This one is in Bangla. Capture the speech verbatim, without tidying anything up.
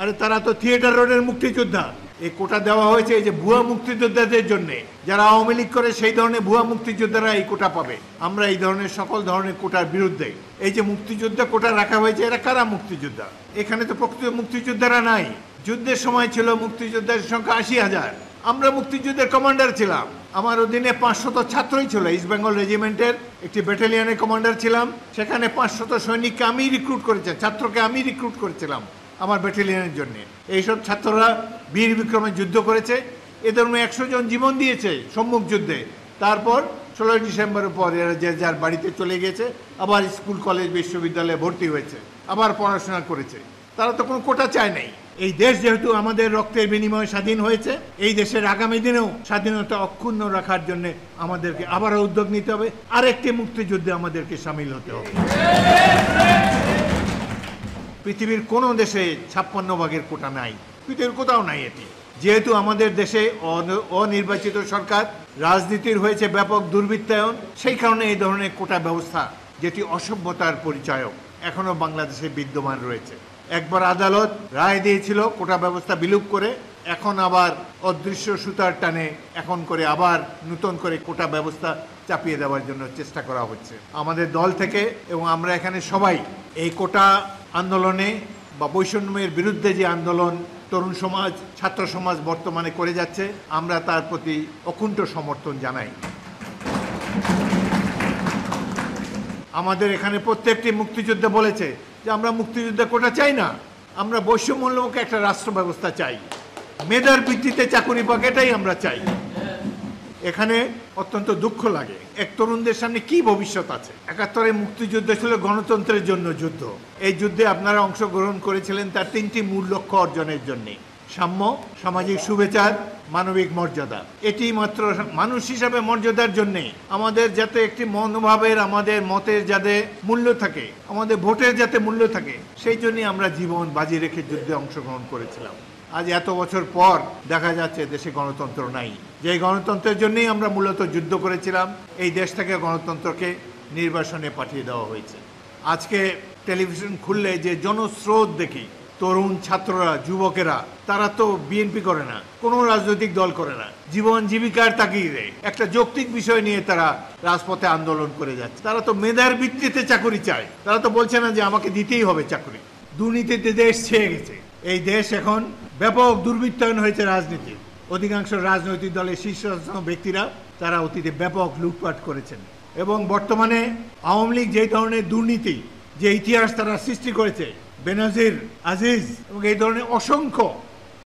আরে তারা তো থিয়েটার রোডের মুক্তিযোদ্ধা। এই কোটা দেওয়া হয়েছে এই যে ভুয়া মুক্তিযোদ্ধাদের জন্য, যারা আওয়ামী লীগ করে সেই ধরনের ভুয়া মুক্তিযোদ্ধারা এই কোটা পাবে। আমরা এই ধরনের সকল ধরনের কোটার বিরুদ্ধে। এই যে মুক্তিযোদ্ধা কোটা রাখা হয়েছে, এরা কারা মুক্তিযোদ্ধা? এখানে তো প্রকৃত মুক্তিযোদ্ধারা নাই। যুদ্ধের সময় ছিল মুক্তিযোদ্ধার সংখ্যা আশি হাজার। আমরা মুক্তিযুদ্ধের কমান্ডার ছিলাম। আমার অধীনে পাঁচশত ছাত্রই ছিল। ইস্ট বেঙ্গল রেজিমেন্টের একটি ব্যাটালিয়নের কমান্ডার ছিলাম। সেখানে পাঁচশত সৈনিককে আমি রিক্রুট করেছি, ছাত্রকে আমি রিক্রুট করেছিলাম আমার ব্যাটালিয়নের জন্য। এইসব ছাত্ররা বীর বিক্রমে যুদ্ধ করেছে। এ ধরনের একশো জন জীবন দিয়েছে সম্মুখ যুদ্ধে। তারপর ষোলোই ডিসেম্বরের পর এরা যে যার বাড়িতে চলে গেছে, আবার স্কুল কলেজ বিশ্ববিদ্যালয়ে ভর্তি হয়েছে, আবার পড়াশোনা করেছে। তারা তো কোনো কোটা চায় নাই। এই দেশ যেহেতু আমাদের রক্তের বিনিময়ে স্বাধীন হয়েছে, এই দেশের আগামী দিনেও স্বাধীনতা অক্ষুণ্ণ রাখার জন্য আমাদেরকে আবারও উদ্যোগ নিতে হবে। আরেকটি মুক্তিযুদ্ধে আমাদেরকে সামিল হতে হবে। পৃথিবীর কোনো দেশে ছাপ্পান্ন ভাগের কোটা নাই, পৃথিবীর কোথাও নাই এটি। যেহেতু আমাদের দেশে অনির্বাচিত সরকার, রাজনীতির হয়েছে ব্যাপক দুর্বৃত্তায়ন, সেই কারণে এই ধরনের কোটা ব্যবস্থা, যেটি অসভ্যতার পরিচায়ক, এখনো বাংলাদেশে বিদ্যমান রয়েছে। একবার আদালত রায় দিয়েছিল কোটা ব্যবস্থা বিলুপ করে, এখন আবার অদৃশ্য সুতার টানে এখন করে আবার নতুন করে কোটা ব্যবস্থা চাপিয়ে দেওয়ার জন্য চেষ্টা করা হচ্ছে আমাদের দল থেকে। এবং আমরা এখানে সবাই এই কোটা আন্দোলনে বা বৈষম্যের বিরুদ্ধে যে আন্দোলন তরুণ সমাজ, ছাত্র সমাজ বর্তমানে করে যাচ্ছে, আমরা তার প্রতি অকুণ্ঠ সমর্থন জানাই। আমাদের এখানে প্রত্যেকটি মুক্তিযোদ্ধা বলেছে যে আমরা মুক্তিযুদ্ধে কোটা চাই না, আমরা বৈষম্যমূলক একটা রাষ্ট্র ব্যবস্থা চাই, মেধার ভিত্তিতে চাকুরি পাক, এটাই আমরা চাই। এখানে অত্যন্ত দুঃখ লাগে, এক তরুণদের সামনে কি ভবিষ্যৎ আছে? একাত্তরে মুক্তিযুদ্ধ ছিল গণতন্ত্রের জন্য যুদ্ধ। এই যুদ্ধে আপনারা অংশগ্রহণ করেছিলেন তার তিনটি মূল লক্ষ্য অর্জনের জন্য: সাম্য, সামাজিক সুবিচার, মানবিক মর্যাদা। এটি মাত্র মানুষ হিসাবে মর্যাদার জন্যে আমাদের যাতে একটি মনোভাবের, আমাদের মতের যাতে মূল্য থাকে, আমাদের ভোটের যাতে মূল্য থাকে, সেই জন্যই আমরা জীবন বাজি রেখে যুদ্ধে অংশগ্রহণ করেছিলাম। আজ এত বছর পর দেখা যাচ্ছে দেশে গণতন্ত্র নাই। যে গণতন্ত্রের জন্যই আমরা মূলত যুদ্ধ করেছিলাম, এই দেশ থেকে গণতন্ত্রকে নির্বাসনে পাঠিয়ে দেওয়া হয়েছে। আজকে টেলিভিশন খুললে যে জনস্রোত দেখি, তরুণ ছাত্ররা, যুবকেরা, তারা তো বিএনপি করে না, কোনো রাজনৈতিক দল করে না, জীবন জীবিকার তাগিদে একটা যৌক্তিক বিষয় নিয়ে তারা রাজপথে আন্দোলন করে যাচ্ছে। তারা তো মেধার ভিত্তিতে চাকরি চায়, তারা তো বলছে না যে আমাকে দিতেই হবে চাকরি। দুর্নীতিতে দেশ ছেয়ে গেছে। এই দেশ এখন ব্যাপক দুর্বৃত্তায়ন হয়েছে রাজনীতি। অধিকাংশ রাজনৈতিক দলের শীর্ষস্থানীয় ব্যক্তিরা তারা অতীতে ব্যাপক লুটপাট করেছেন। এবং বর্তমানে আওয়ামী লীগ যে ধরনের দুর্নীতি, যে ইতিহাস তারা সৃষ্টি করেছে, বেনজির, আজিজ এবং এই ধরনের অসংখ্য